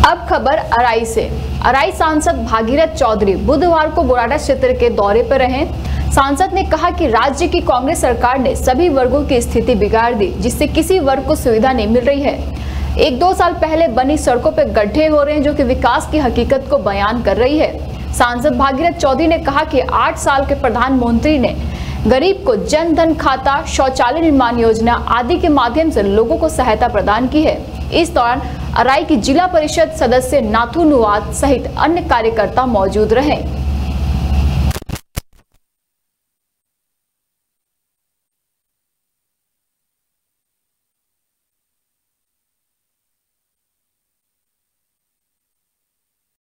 अब खबर अराई से। अराई सांसद भागीरथ चौधरी बुधवार को बुराड़ा क्षेत्र के दौरे पर रहे। सांसद ने कहा कि राज्य की कांग्रेस सरकार ने सभी वर्गों की स्थिति बिगाड़ दी, जिससे किसी वर्ग को सुविधा नहीं मिल रही है। 1-2 साल पहले बनी सड़कों पर गड्ढे हो रहे हैं, जो कि विकास की हकीकत को बयान कर रही है। सांसद भागीरथ चौधरी ने कहा कि 8 साल के प्रधानमंत्री ने गरीब को जन धन खाता, शौचालय निर्माण योजना आदि के माध्यम से लोगों को सहायता प्रदान की है। इस दौरान अराई की जिला परिषद सदस्य नाथू नुवात सहित अन्य कार्यकर्ता मौजूद रहे।